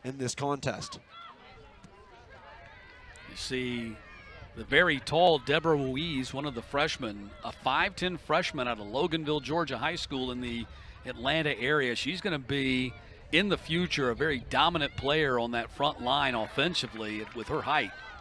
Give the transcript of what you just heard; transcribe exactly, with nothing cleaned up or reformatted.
in this contest. You see the very tall Deborah Ruiz, one of the freshmen, a five ten freshman out of Loganville Georgia High School in the Atlanta area. She's going to be, in the future, a very dominant player on that front line offensively with her height.